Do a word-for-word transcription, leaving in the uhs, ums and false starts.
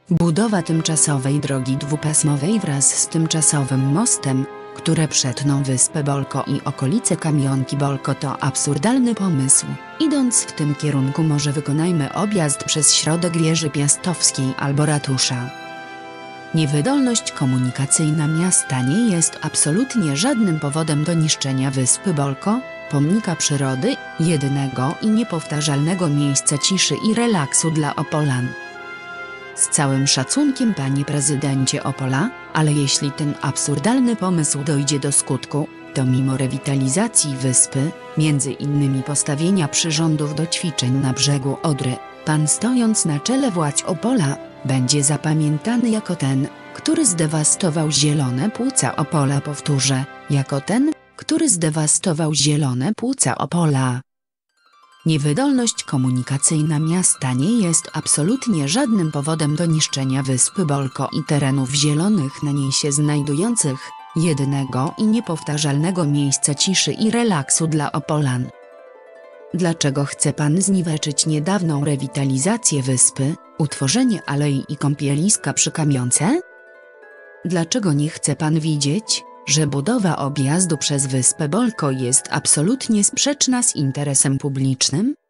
Budowa tymczasowej drogi dwupasmowej wraz z tymczasowym mostem, które przetną wyspę Bolko i okolice Kamionki Bolko, to absurdalny pomysł. Idąc w tym kierunku, może wykonajmy objazd przez środek wieży Piastowskiej albo ratusza. Niewydolność komunikacyjna miasta nie jest absolutnie żadnym powodem do niszczenia wyspy Bolko, pomnika przyrody, jedynego i niepowtarzalnego miejsca ciszy i relaksu dla Opolan. Z całym szacunkiem, panie prezydencie Opola, ale jeśli ten absurdalny pomysł dojdzie do skutku, to mimo rewitalizacji wyspy, między innymi postawienia przyrządów do ćwiczeń na brzegu Odry, pan stojąc na czele władz Opola, będzie zapamiętany jako ten, który zdewastował zielone płuca Opola. Powtórzę, jako ten, który zdewastował zielone płuca Opola. Niewydolność komunikacyjna miasta nie jest absolutnie żadnym powodem do niszczenia wyspy Bolko i terenów zielonych na niej się znajdujących, jedynego i niepowtarzalnego miejsca ciszy i relaksu dla Opolan. Dlaczego chce pan zniweczyć niedawną rewitalizację wyspy, utworzenie alei i kąpieliska przy Kamionce? Dlaczego nie chce pan widzieć, że budowa objazdu przez wyspę Bolko jest absolutnie sprzeczna z interesem publicznym?